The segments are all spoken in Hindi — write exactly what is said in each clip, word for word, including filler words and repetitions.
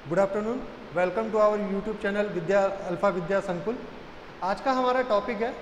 Good afternoon, welcome to our YouTube channel Vidya alpha Vidya Sankul. आज का हमारा टॉपिक है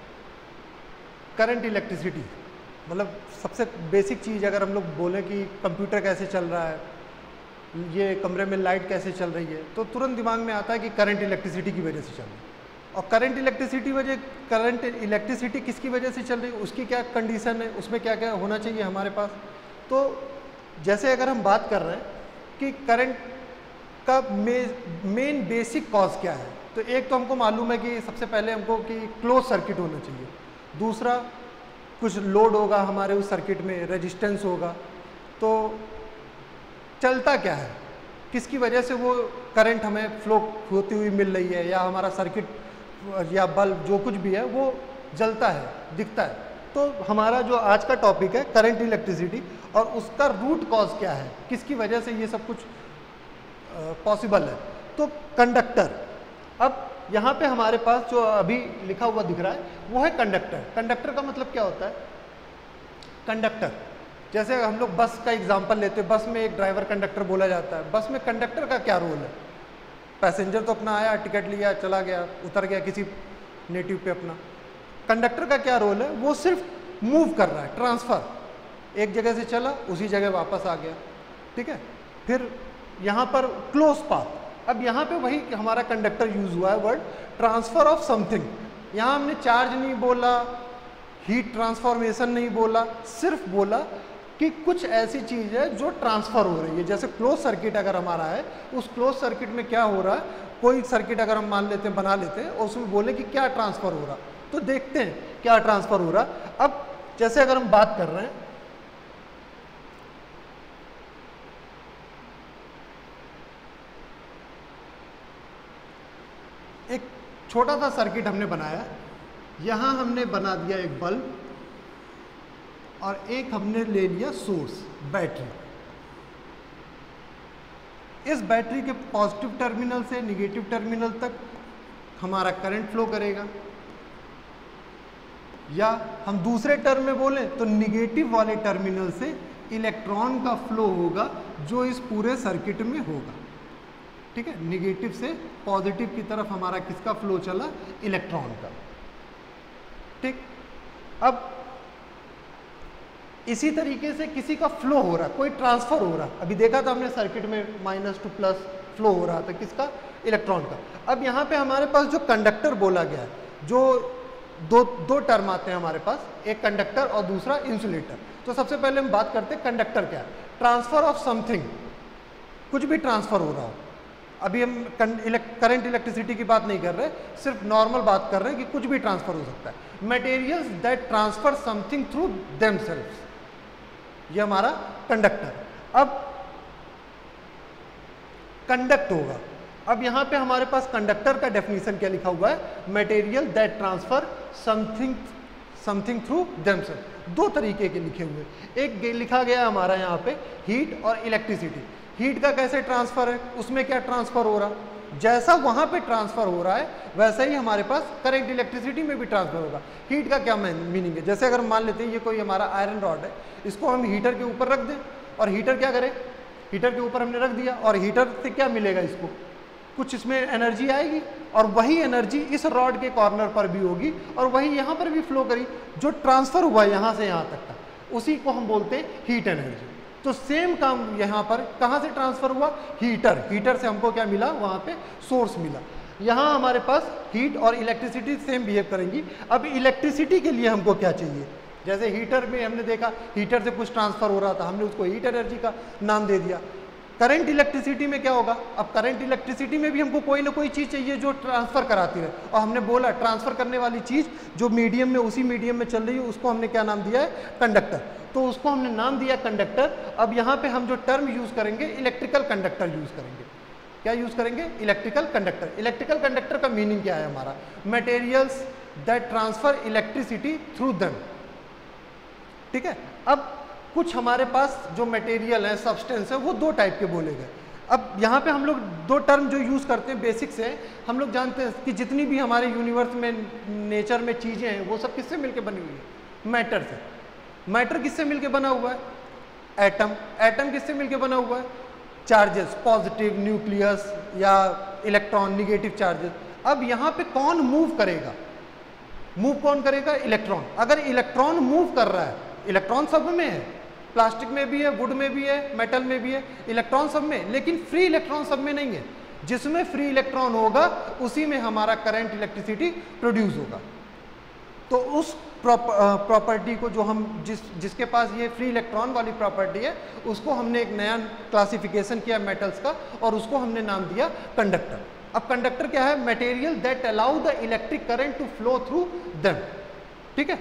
करंट इलेक्ट्रिसिटी। मतलब सबसे बेसिक चीज़ अगर हम लोग बोलें कि कंप्यूटर कैसे चल रहा है, ये कमरे में लाइट कैसे चल रही है, तो तुरंत दिमाग में आता है कि करंट इलेक्ट्रिसिटी की वजह से चल रही है। और करंट इलेक्ट्रिसिटी वजह करंट इलेक्ट्रिसिटी किसकी वजह से चल रही है, उसकी क्या कंडीशन है, उसमें क्या क्या होना चाहिए हमारे पास। तो जैसे अगर हम बात कर रहे हैं कि करंट का मेन बेसिक कॉज क्या है, तो एक तो हमको मालूम है कि सबसे पहले हमको कि क्लोज सर्किट होना चाहिए। दूसरा, कुछ लोड होगा हमारे उस सर्किट में, रेजिस्टेंस होगा। तो चलता क्या है, किसकी वजह से वो करंट हमें फ्लो होती हुई मिल रही है, या हमारा सर्किट या बल्ब जो कुछ भी है वो जलता है, दिखता है। तो हमारा जो आज का टॉपिक है करंट इलेक्ट्रिसिटी, और उसका रूट कॉज क्या है, किसकी वजह से ये सब कुछ पॉसिबल है। तो कंडक्टर, अब यहाँ पे हमारे पास जो अभी लिखा हुआ दिख रहा है वो है कंडक्टर। कंडक्टर का मतलब क्या होता है? कंडक्टर, जैसे हम लोग बस का एग्जांपल लेते हैं, बस में एक ड्राइवर कंडक्टर बोला जाता है। बस में कंडक्टर का क्या रोल है? पैसेंजर तो अपना आया, टिकट लिया, चला गया, उतर गया किसी नेटिव पे अपना। कंडक्टर का क्या रोल है? वो सिर्फ मूव कर रहा है, ट्रांसफर, एक जगह से चला उसी जगह वापस आ गया, ठीक है। फिर यहाँ पर क्लोज पाथ, अब यहाँ पे वही हमारा कंडक्टर यूज हुआ है वर्ड ट्रांसफर ऑफ समथिंग। यहाँ हमने चार्ज नहीं बोला, हीट ट्रांसफॉर्मेशन नहीं बोला, सिर्फ बोला कि कुछ ऐसी चीज है जो ट्रांसफर हो रही है। जैसे क्लोज सर्किट अगर हमारा है, उस क्लोज सर्किट में क्या हो रहा है, कोई सर्किट अगर हम मान लेते हैं, बना लेते हैं, और उसमें बोले कि क्या ट्रांसफर हो रहा, तो देखते हैं क्या ट्रांसफर हो रहा। अब जैसे अगर हम बात कर रहे हैं, एक छोटा सा सर्किट हमने बनाया, यहां हमने बना दिया एक बल्ब, और एक हमने ले लिया सोर्स, बैटरी। इस बैटरी के पॉजिटिव टर्मिनल से निगेटिव टर्मिनल तक हमारा करंट फ्लो करेगा, या हम दूसरे टर्म में बोलें तो निगेटिव वाले टर्मिनल से इलेक्ट्रॉन का फ्लो होगा जो इस पूरे सर्किट में होगा, ठीक है। निगेटिव से पॉजिटिव की तरफ हमारा किसका फ्लो चला? इलेक्ट्रॉन का, ठीक। अब इसी तरीके से किसी का फ्लो हो रहा, कोई ट्रांसफर हो रहा, अभी देखा था हमने सर्किट में माइनस टू प्लस फ्लो हो रहा था, किसका? इलेक्ट्रॉन का। अब यहाँ पे हमारे पास जो कंडक्टर बोला गया है, जो दो दो टर्म आते हैं हमारे पास, एक कंडक्टर और दूसरा इंसुलेटर। तो सबसे पहले हम बात करते हैं कंडक्टर क्या है। ट्रांसफर ऑफ समथिंग, कुछ भी ट्रांसफर हो रहा हो। अभी हम करंट इलेक्ट्रिसिटी की बात नहीं कर रहे, सिर्फ नॉर्मल बात कर रहे हैं कि कुछ भी ट्रांसफर हो सकता है। Materials that transfer something through themselves, ये हमारा कंडक्टर। अब कंडक्ट होगा, अब यहां पे हमारे पास कंडक्टर का डेफिनेशन क्या लिखा हुआ है? Material that transfer something something through themselves. दो तरीके के लिखे हुए, एक लिखा गया हमारा यहाँ पे हीट और इलेक्ट्रिसिटी। हीट का कैसे ट्रांसफर है, उसमें क्या ट्रांसफर हो रहा, जैसा वहां पे ट्रांसफर हो रहा है वैसा ही हमारे पास करंट इलेक्ट्रिसिटी में भी ट्रांसफर होगा। हीट का क्या मीनिंग है? जैसे अगर मान लेते हैं ये कोई हमारा आयरन रॉड है, इसको हम हीटर के ऊपर रख दें, और हीटर क्या करे, हीटर के ऊपर हमने रख दिया, और हीटर से क्या मिलेगा, इसको कुछ इसमें एनर्जी आएगी, और वही एनर्जी इस रॉड के कॉर्नर पर भी होगी, और वही यहाँ पर भी फ्लो करी। जो ट्रांसफर हुआ यहाँ से यहाँ तक का, उसी को हम बोलते हैं हीट एनर्जी। तो सेम काम यहाँ पर कहाँ से ट्रांसफर हुआ? हीटर। हीटर से हमको क्या मिला? वहाँ पे सोर्स मिला। यहाँ हमारे पास हीट और इलेक्ट्रिसिटी सेम बिहेव करेंगी। अब इलेक्ट्रिसिटी के लिए हमको क्या चाहिए? जैसे हीटर में हमने देखा, हीटर से कुछ ट्रांसफर हो रहा था, हमने उसको हीट एनर्जी का नाम दे दिया। करंट इलेक्ट्रिसिटी में क्या होगा? अब करंट इलेक्ट्रिसिटी में भी हमको कोई ना कोई चीज़ चाहिए जो ट्रांसफर कराती है, और हमने बोला ट्रांसफर करने वाली चीज़ जो मीडियम में, उसी मीडियम में चल रही है, उसको हमने क्या नाम दिया है? कंडक्टर। तो उसको हमने नाम दिया कंडक्टर। अब यहाँ पे हम जो टर्म यूज करेंगे, इलेक्ट्रिकल कंडक्टर यूज करेंगे। क्या यूज करेंगे? Electrical conductor. इलेक्ट्रिकल कंडक्टर का मीनिंग क्या है हमारा? Materials that transfer electricity through them, ठीक है। अब कुछ हमारे पास जो मटेरियल है, सब्सटेंस है, वो दो टाइप के बोले गए। अब यहाँ पे हम लोग दो टर्म जो यूज करते हैं बेसिक से, हम लोग जानते हैं कि जितनी भी हमारे यूनिवर्स में, नेचर में चीजें हैं, वो सब किससे मिलकर बनी हुई है? मैटर से। मैटर किससे मिलकर बना हुआ है? एटम। एटम किससे मिलकर बना हुआ है? चार्जेस, पॉजिटिव न्यूक्लियस या इलेक्ट्रॉन, निगेटिव चार्जेस। अब यहाँ पे कौन मूव करेगा? मूव कौन करेगा? इलेक्ट्रॉन। अगर इलेक्ट्रॉन मूव कर रहा है, इलेक्ट्रॉन सब में है, प्लास्टिक में भी है, वुड में भी है, मेटल में भी है, इलेक्ट्रॉन सब में, लेकिन फ्री इलेक्ट्रॉन सब में नहीं है। जिसमें फ्री इलेक्ट्रॉन होगा उसी में हमारा करंट, इलेक्ट्रिसिटी प्रोड्यूस होगा। तो उस प्रॉपर्टी को जो हम जिस जिसके पास ये फ्री इलेक्ट्रॉन वाली प्रॉपर्टी है, उसको हमने एक नया क्लासिफिकेशन किया मेटल्स का, और उसको हमने नाम दिया कंडक्टर। अब कंडक्टर क्या है? Material that allow the electric current to flow through them. ठीक है,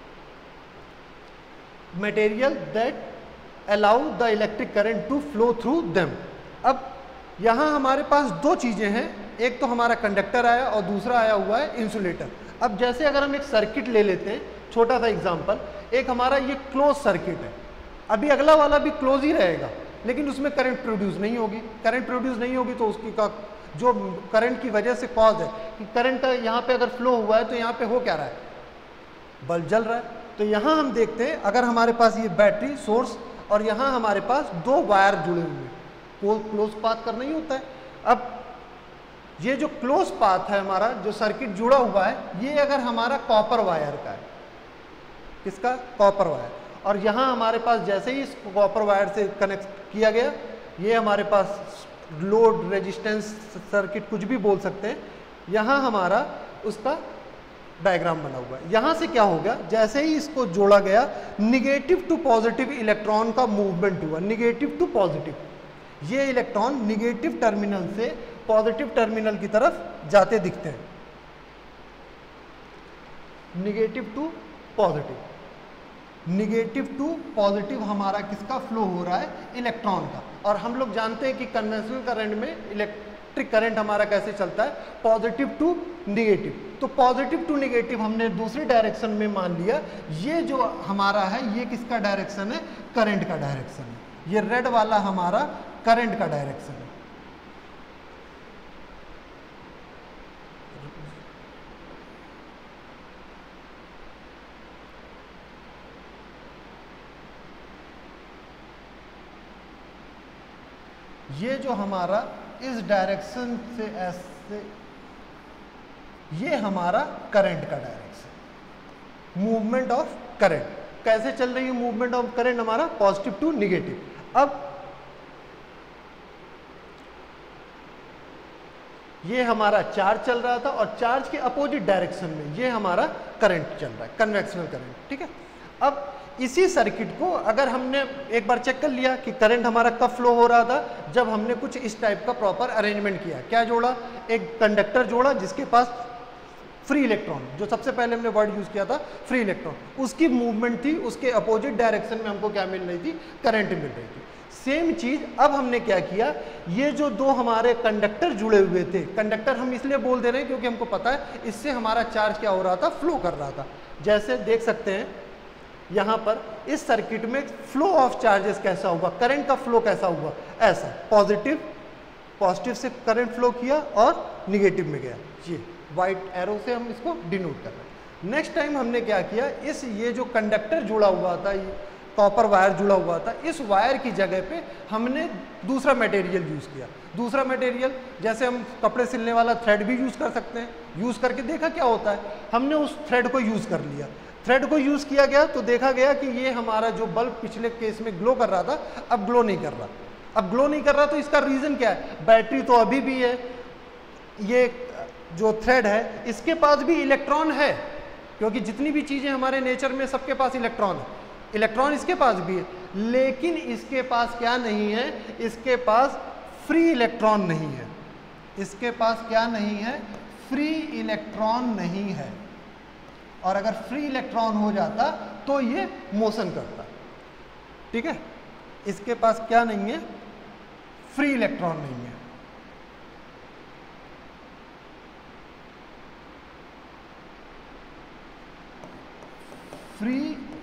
material that allow the electric current to flow through them. अब यहां हमारे पास दो चीजें हैं, एक तो हमारा कंडक्टर आया और दूसरा आया हुआ है इंसुलेटर। अब जैसे अगर हम एक सर्किट ले लेते हैं, छोटा सा एग्जांपल, एक हमारा ये क्लोज सर्किट है, अभी अगला वाला भी क्लोज ही रहेगा, लेकिन उसमें करंट प्रोड्यूस नहीं होगी। करंट प्रोड्यूस नहीं होगी तो उसकी का जो करंट की वजह से कॉज है कि करंट यहाँ पे अगर फ्लो हुआ है तो यहाँ पे हो क्या रहा है? बल्ब जल रहा है। तो यहाँ हम देखते हैं, अगर हमारे पास ये बैटरी सोर्स और यहाँ हमारे पास दो वायर जुड़े हुए हैं, वो क्लोज पाथ करना ही होता है। अब ये जो क्लोज पाथ है हमारा, जो सर्किट जुड़ा हुआ है, ये अगर हमारा कॉपर वायर का है, किसका? Copper wire. और यहाँ हमारे पास जैसे ही इस कॉपर वायर से कनेक्ट किया गया, ये हमारे पास लोड रेजिस्टेंस सर्किट, कुछ भी बोल सकते हैं, यहाँ हमारा उसका डायग्राम बना हुआ है। यहाँ से क्या होगा? जैसे ही इसको जोड़ा गया, निगेटिव टू पॉजिटिव इलेक्ट्रॉन का मूवमेंट हुआ, निगेटिव टू पॉजिटिव। ये इलेक्ट्रॉन निगेटिव टर्मिनल से पॉजिटिव टर्मिनल की तरफ जाते दिखते हैं, negative to positive. Negative to positive हमारा किसका फ्लो हो रहा है? इलेक्ट्रॉन का। और हम लोग जानते हैं कि कन्वेंशनल करंट में इलेक्ट्रिक करंट हमारा कैसे चलता है? Positive to negative. तो पॉजिटिव टू निगेटिव हमने दूसरी डायरेक्शन में मान लिया। ये जो हमारा है, ये किसका डायरेक्शन है? करंट का डायरेक्शन है। ये रेड वाला हमारा करंट का डायरेक्शन है। ये जो हमारा इस डायरेक्शन से ऐसे, ये हमारा करंट का डायरेक्शन, मूवमेंट ऑफ करंट। कैसे चल रही है मूवमेंट ऑफ करंट हमारा? Positive to negative. अब ये हमारा चार्ज चल रहा था और चार्ज के अपोजिट डायरेक्शन में ये हमारा करंट चल रहा है, कन्वेक्शनल करंट। ठीक है, अब इसी सर्किट को अगर हमने एक बार चेक कर लिया कि करंट हमारा कब फ्लो हो रहा था, जब हमने कुछ इस टाइप का प्रॉपर अरेंजमेंट किया। क्या जोड़ा? एक कंडक्टर जोड़ा जिसके पास फ्री इलेक्ट्रॉन, जो सबसे पहले हमने वर्ड यूज किया था फ्री इलेक्ट्रॉन, उसकी मूवमेंट थी, उसके अपोजिट डायरेक्शन में हमको क्या मिल रही थी? करंट मिल रही थी। सेम चीज अब हमने क्या किया, ये जो दो हमारे कंडक्टर जुड़े हुए थे, कंडक्टर हम इसलिए बोल दे रहे हैं क्योंकि हमको पता है इससे हमारा चार्ज क्या हो रहा था? फ्लो कर रहा था। जैसे देख सकते हैं यहाँ पर इस सर्किट में फ्लो ऑफ चार्जेस कैसा हुआ, करंट का फ्लो कैसा हुआ? ऐसा, पॉजिटिव पॉजिटिव से करंट फ्लो किया और निगेटिव में गया। ये व्हाइट एरो से हम इसको डिनोट कर रहे हैं। नेक्स्ट टाइम हमने क्या किया, इस ये जो कंडक्टर जुड़ा हुआ था, ये कॉपर वायर जुड़ा हुआ था, इस वायर की जगह पे हमने दूसरा मटेरियल यूज़ किया। दूसरा मटेरियल जैसे हम कपड़े सिलने वाला थ्रेड भी यूज़ कर सकते हैं, यूज़ करके देखा क्या होता है, हमने उस थ्रेड को यूज़ कर लिया। थ्रेड को यूज़ किया गया तो देखा गया कि ये हमारा जो बल्ब पिछले केस में ग्लो कर रहा था, अब ग्लो नहीं कर रहा। अब ग्लो नहीं कर रहा तो इसका रीज़न क्या है? बैटरी तो अभी भी है, ये जो थ्रेड है इसके पास भी इलेक्ट्रॉन है, क्योंकि जितनी भी चीज़ें हमारे नेचर में सबके पास इलेक्ट्रॉन है, इलेक्ट्रॉन इसके पास भी है, लेकिन इसके पास क्या नहीं है? इसके पास फ्री इलेक्ट्रॉन नहीं है। इसके पास क्या नहीं है? फ्री इलेक्ट्रॉन नहीं है। और अगर फ्री इलेक्ट्रॉन हो जाता तो ये मोशन करता। ठीक है, इसके पास क्या नहीं है? फ्री इलेक्ट्रॉन नहीं है। फ्री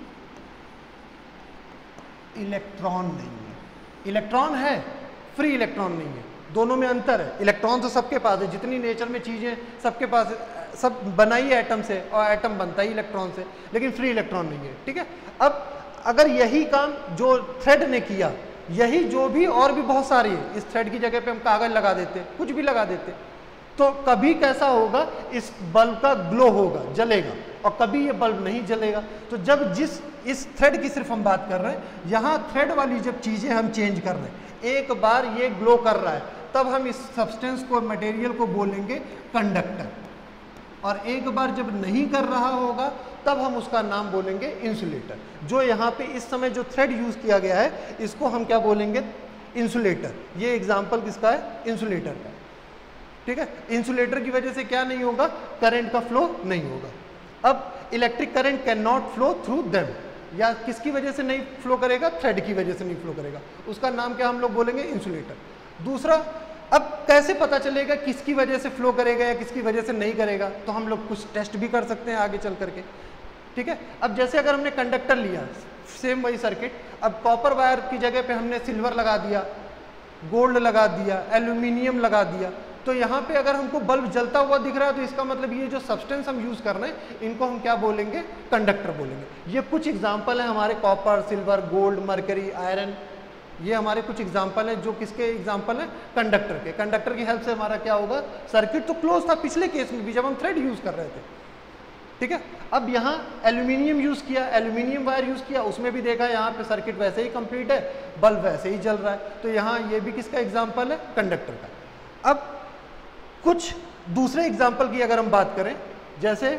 इलेक्ट्रॉन नहीं है। इलेक्ट्रॉन है, फ्री इलेक्ट्रॉन नहीं है, दोनों में अंतर है। इलेक्ट्रॉन तो सबके पास है, जितनी नेचर में चीजें सबके पास, सब बनाई है एटम से, और एटम बनता ही इलेक्ट्रॉन से, लेकिन फ्री इलेक्ट्रॉन नहीं है। ठीक है, अब अगर यही काम जो थ्रेड ने किया, यही जो भी और भी बहुत सारी है, इस थ्रेड की जगह पे हम कागज लगा देते, कुछ भी लगा देते, तो कभी कैसा होगा, इस बल्ब का ग्लो होगा, जलेगा, और कभी ये बल्ब नहीं जलेगा। तो जब जिस इस थ्रेड की सिर्फ हम बात कर रहे हैं, यहाँ थ्रेड वाली जब चीज़ें हम चेंज कर रहे हैं, एक बार ये ग्लो कर रहा है, तब हम इस सब्सटेंस को, मटेरियल को बोलेंगे कंडक्टर, और एक बार जब नहीं कर रहा होगा तब हम उसका नाम बोलेंगे इंसुलेटर। जो यहाँ पे इस समय जो थ्रेड यूज किया गया है, इसको हम क्या बोलेंगे, इंसुलेटर। ये एग्जाम्पल किसका है, इंसुलेटर का, ठीक है। इंसुलेटर की वजह से क्या नहीं होगा, करंट का फ्लो नहीं होगा। अब electric current can not flow through them, या किसकी वजह से नहीं फ्लो करेगा, थ्रेड की वजह से नहीं फ्लो करेगा, उसका नाम क्या हम लोग बोलेंगे, इंसुलेटर। दूसरा, अब कैसे पता चलेगा किसकी वजह से फ्लो करेगा या किसकी वजह से नहीं करेगा, तो हम लोग कुछ टेस्ट भी कर सकते हैं आगे चल करके, ठीक है। अब जैसे अगर हमने कंडक्टर लिया, सेम वही सर्किट, अब कॉपर वायर की जगह पे हमने सिल्वर लगा दिया, गोल्ड लगा दिया, एल्यूमिनियम लगा दिया, तो यहाँ पे अगर हमको बल्ब जलता हुआ दिख रहा है, तो इसका मतलब ये जो सब्सटेंस हम यूज कर रहे हैं, इनको हम क्या बोलेंगे, कंडक्टर बोलेंगे। ये कुछ एग्जाम्पल है हमारे copper, silver, gold, mercury, iron, ये हमारे कुछ एग्जाम्पल हैं जो किसके एग्जाम्पल हैं, कंडक्टर के। कंडक्टर की हेल्प से हमारा क्या होगा, सर्किट तो क्लोज था पिछले केस में भी जब हम थ्रेड यूज कर रहे थे, ठीक है। अब यहाँ एल्यूमिनियम यूज किया, एल्यूमिनियम वायर यूज किया, उसमें भी देखा यहाँ पे सर्किट वैसे ही कंप्लीट है, बल्ब वैसे ही जल रहा है, तो यहाँ ये भी किसका एग्जाम्पल है, कंडक्टर का। अब कुछ दूसरे एग्जाम्पल की अगर हम बात करें, जैसे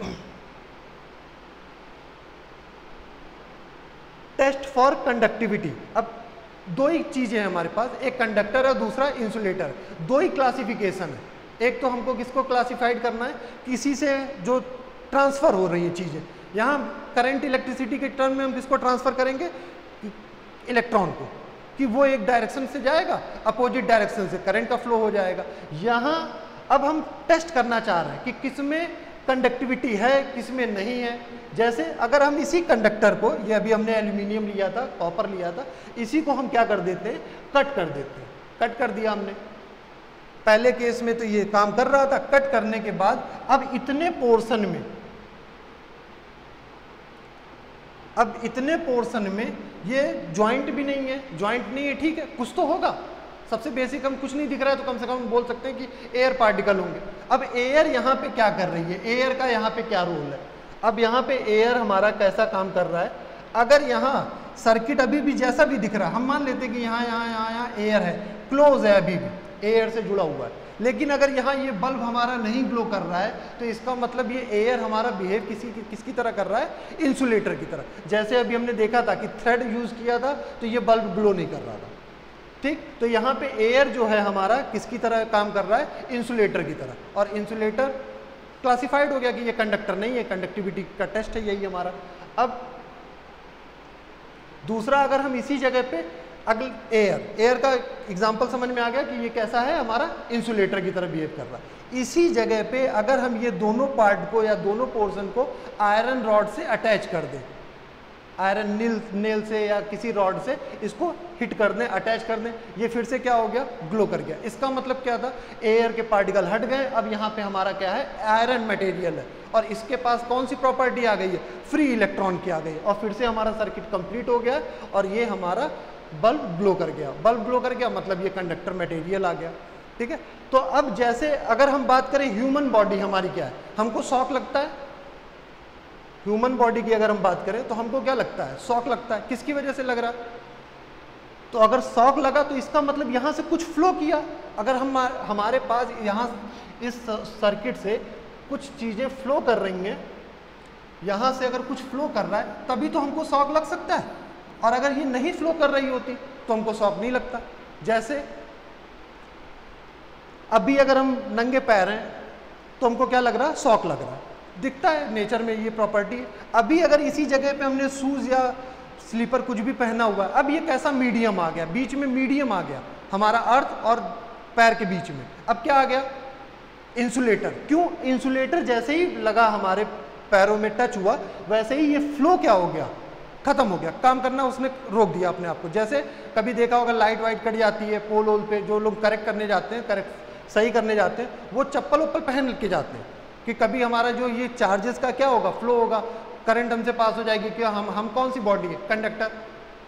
टेस्ट फॉर कंडक्टिविटी। अब दो ही चीजें हैं हमारे पास, एक कंडक्टर है, दूसरा इंसुलेटर, दो ही क्लासिफिकेशन है। एक तो हमको किसको क्लासिफाइड करना है, किसी से जो ट्रांसफर हो रही है चीजें, यहाँ करंट इलेक्ट्रिसिटी के टर्म में हम किसको ट्रांसफर करेंगे, इलेक्ट्रॉन को, कि वो एक डायरेक्शन से जाएगा, अपोजिट डायरेक्शन से करंट का फ्लो हो जाएगा। यहाँ अब हम टेस्ट करना चाह रहे हैं कि किसमें कंडक्टिविटी है, किसमें नहीं है। जैसे अगर हम इसी कंडक्टर को, ये अभी हमने एल्यूमिनियम लिया था, कॉपर लिया था, इसी को हम क्या कर देते हैं, कट कर देते हैं। कट कर दिया हमने, पहले केस में तो ये काम कर रहा था, कट करने के बाद अब इतने पोर्शन में, अब इतने पोर्शन में ये ज्वाइंट भी नहीं है, ज्वाइंट नहीं है, ठीक है, कुछ तो होगा, सबसे बेसिक हम कुछ नहीं दिख रहा है तो कम से कम बोल सकते हैं कि एयर पार्टिकल होंगे। अब एयर यहाँ पे क्या कर रही है, एयर का यहाँ पे क्या रोल है। अब यहाँ पे एयर हमारा कैसा काम कर रहा है, अगर यहाँ सर्किट अभी भी जैसा भी दिख रहा है, हम मान लेते हैं कि यहाँ यहाँ यहाँ यहाँ एयर है, क्लोज है, अभी भी एयर से जुड़ा हुआ है, लेकिन अगर यहाँ ये बल्ब हमारा नहीं ग्लो कर रहा है, तो इसका मतलब ये एयर हमारा बिहेव किसी किसकी तरह कर रहा है, इंसुलेटर की तरह। जैसे अभी हमने देखा था कि थ्रेड यूज किया था तो ये बल्ब ग्लो नहीं कर रहा था, ठीक। तो यहाँ पे एयर जो है हमारा किसकी तरह काम कर रहा है, इंसुलेटर की तरह, और इंसुलेटर क्लासिफाइड हो गया कि ये कंडक्टर नहीं है, कंडक्टिविटी का टेस्ट है यही हमारा। अब दूसरा, अगर हम इसी जगह पे अगले एयर एयर का एग्जांपल समझ में आ गया कि ये कैसा है, हमारा इंसुलेटर की तरह बिहेव कर रहा है। इसी जगह पे अगर हम ये दोनों पार्ट को या दोनों पोर्शन को आयरन रॉड से अटैच कर दें, आयरन नील नेल से या किसी रॉड से इसको हिट कर दें, अटैच कर दें, ये फिर से क्या हो गया, ग्लो कर गया। इसका मतलब क्या था, एयर के पार्टिकल हट गए, अब यहाँ पे हमारा क्या है, आयरन मटेरियल है, और इसके पास कौन सी प्रॉपर्टी आ गई है, फ्री इलेक्ट्रॉन की आ गई, और फिर से हमारा सर्किट कंप्लीट हो गया, और ये हमारा बल्ब ग्लो कर गया। बल्ब ग्लो कर गया मतलब ये कंडक्टर मटेरियल आ गया, ठीक है। तो अब जैसे अगर हम बात करें ह्यूमन बॉडी हमारी क्या है, हमको शॉक लगता है, ह्यूमन बॉडी की अगर हम बात करें तो हमको क्या लगता है, शॉक लगता है। किसकी वजह से लग रहा है, तो अगर शॉक लगा तो इसका मतलब यहाँ से कुछ फ्लो किया। अगर हम हमारे पास यहाँ इस सर्किट से कुछ चीज़ें फ्लो कर रही हैं, यहाँ से अगर कुछ फ्लो कर रहा है तभी तो हमको शॉक लग सकता है, और अगर ये नहीं फ्लो कर रही होती तो हमको शॉक नहीं लगता। जैसे अभी अगर हम नंगे पैर हैं तो हमको क्या लग रहा है, शॉक लग रहा है, दिखता है, नेचर में ये प्रॉपर्टी है। अभी अगर इसी जगह पे हमने शूज या स्लीपर कुछ भी पहना हुआ है, अब ये कैसा मीडियम आ गया, बीच में मीडियम आ गया हमारा अर्थ और पैर के बीच में, अब क्या आ गया, इंसुलेटर। क्यों, इंसुलेटर जैसे ही लगा हमारे पैरों में टच हुआ, वैसे ही ये फ्लो क्या हो गया, खत्म हो गया, काम करना उसने रोक दिया अपने आप को। जैसे कभी देखा होगा लाइट वाइट कट जाती है पोल वोल पे, जो लोग करेक्ट करने जाते हैं, करेक्ट सही करने जाते हैं, वो चप्पल वप्पल पहन के जाते हैं कि कभी हमारा जो ये चार्जेस का क्या होगा, फ्लो होगा, करंट हमसे पास हो जाएगी। क्या हम हम कौन सी बॉडी है, कंडक्टर,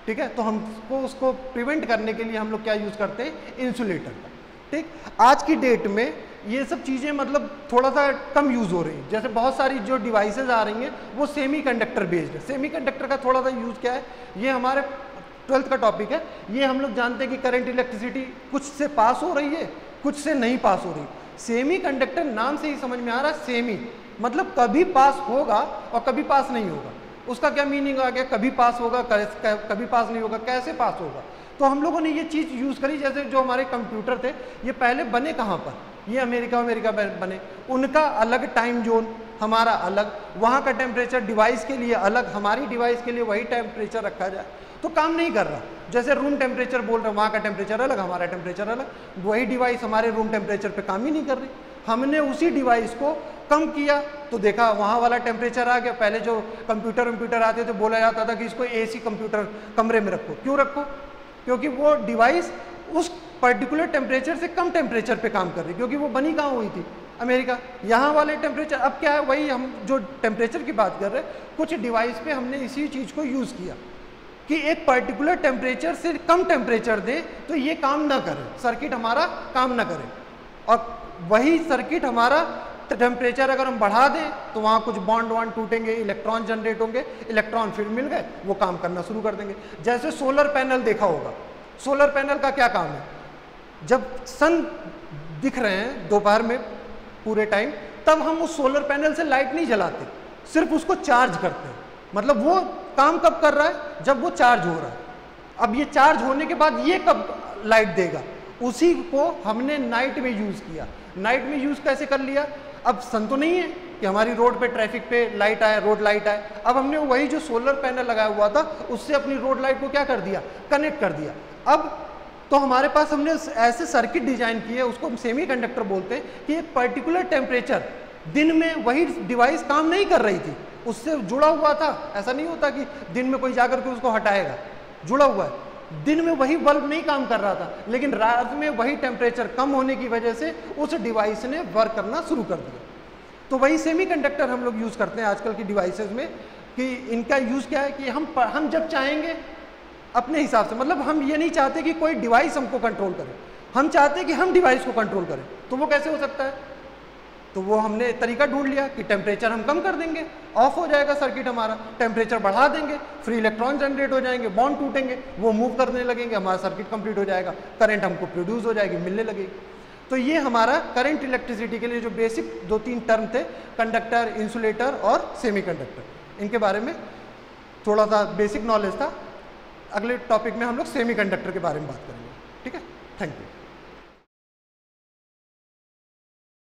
ठीक है। तो हमको उसको प्रिवेंट करने के लिए हम लोग क्या यूज़ करते हैं, इंसुलेटर का। ठीक, आज की डेट में ये सब चीज़ें मतलब थोड़ा सा कम यूज़ हो रही हैं। जैसे बहुत सारी जो डिवाइसेस आ रही हैं वो सेमी कंडक्टर बेस्ड है। सेमी कंडक्टर का थोड़ा सा यूज़ क्या है, ये हमारे ट्वेल्थ का टॉपिक है। ये हम लोग जानते हैं कि करंट इलेक्ट्रिसिटी कुछ से पास हो रही है, कुछ से नहीं पास हो रही। सेमी कंडक्टर नाम से ही समझ में आ रहा है, सेमी मतलब कभी पास होगा और कभी पास नहीं होगा। उसका क्या मीनिंग आ गया, कभी पास होगा कभी पास नहीं होगा, कैसे पास होगा। तो हम लोगों ने ये चीज़ यूज़ करी। जैसे जो हमारे कंप्यूटर थे ये पहले बने कहाँ पर, ये अमेरिका अमेरिका में बने, उनका अलग टाइम जोन, हमारा अलग, वहाँ का टेम्परेचर डिवाइस के लिए अलग, हमारी डिवाइस के लिए वही टेम्परेचर रखा जाए तो काम नहीं कर रहा। जैसे रूम टेम्परेचर बोल रहे हैं, वहाँ का टेम्परेचर अलग, हमारा टेम्परेचर अलग, वही डिवाइस हमारे रूम टेम्परेचर पे काम ही नहीं कर रही। हमने उसी डिवाइस को कम किया तो देखा वहाँ वाला टेम्परेचर आ गया। पहले जो कंप्यूटर कंप्यूटर आते थे बोला जाता था कि इसको एसी कंप्यूटर कमरे में रखो। क्यों रखो, क्योंकि वो डिवाइस उस पर्टिकुलर टेम्परेचर से कम टेम्परेचर पे काम कर रही, क्योंकि वो बनी कहाँ हुई थी, अमेरिका। यहाँ वाले टेम्परेचर अब क्या है, वही हम जो टेम्परेचर की बात कर रहे हैं, कुछ डिवाइस पे हमने इसी चीज़ को यूज़ किया कि एक पर्टिकुलर टेम्परेचर से कम टेम्परेचर दें तो ये काम ना करे, सर्किट हमारा काम ना करे। और वही सर्किट हमारा टेम्परेचर अगर हम बढ़ा दें तो वहाँ कुछ बॉन्ड वॉन्ड टूटेंगे, इलेक्ट्रॉन जनरेट होंगे, इलेक्ट्रॉन फिर मिल गए, वो काम करना शुरू कर देंगे। जैसे सोलर पैनल देखा होगा, सोलर पैनल का क्या काम है, जब सन दिख रहे हैं दोपहर में पूरे टाइम, तब हम उस सोलर पैनल से लाइट नहीं जलाते, सिर्फ उसको चार्ज करते हैं। मतलब वो काम कब कर रहा है, जब वो चार्ज हो रहा है। अब ये चार्ज होने के बाद ये कब लाइट देगा, उसी को हमने नाइट में यूज़ किया। नाइट में यूज़ कैसे कर लिया, अब सन तो नहीं है कि हमारी रोड पे ट्रैफिक पे लाइट आए, रोड लाइट आए, अब हमने वही जो सोलर पैनल लगाया हुआ था उससे अपनी रोड लाइट को क्या कर दिया, कनेक्ट कर दिया। अब तो हमारे पास हमने ऐसे सर्किट डिजाइन किए, उसको हम सेमी कंडक्टर बोलते हैं, कि एक पर्टिकुलर टेम्परेचर, दिन में वही डिवाइस काम नहीं कर रही थी, उससे जुड़ा हुआ था। ऐसा नहीं होता कि दिन में कोई जाकर के उसको हटाएगा, जुड़ा हुआ है। दिन में वही बल्ब नहीं काम कर रहा था, लेकिन रात में वही टेम्परेचर कम होने की वजह से उस डिवाइस ने वर्क करना शुरू कर दिया। तो वही सेमीकंडक्टर हम लोग यूज़ करते हैं आजकल की डिवाइसेस में, कि इनका यूज़ क्या है कि हम हम जब चाहेंगे अपने हिसाब से, मतलब हम ये नहीं चाहते कि कोई डिवाइस हमको कंट्रोल करे, हम चाहते हैं कि हम डिवाइस को कंट्रोल करें। तो वो कैसे हो सकता है, तो वो हमने तरीका ढूंढ लिया कि टेम्परेचर हम कम कर देंगे, ऑफ हो जाएगा सर्किट हमारा, टेम्परेचर बढ़ा देंगे, फ्री इलेक्ट्रॉन जनरेट हो जाएंगे, बॉन्ड टूटेंगे, वो मूव करने लगेंगे, हमारा सर्किट कंप्लीट हो जाएगा, करंट हमको प्रोड्यूस हो जाएगी, मिलने लगेगी। तो ये हमारा करंट इलेक्ट्रिसिटी के लिए जो बेसिक दो तीन टर्म थे, कंडक्टर, इंसुलेटर और सेमीकंडक्टर, इनके बारे में थोड़ा सा बेसिक नॉलेज था। अगले टॉपिक में हम लोग सेमीकंडक्टर के बारे में बात करेंगे। ठीक है, थैंक यू।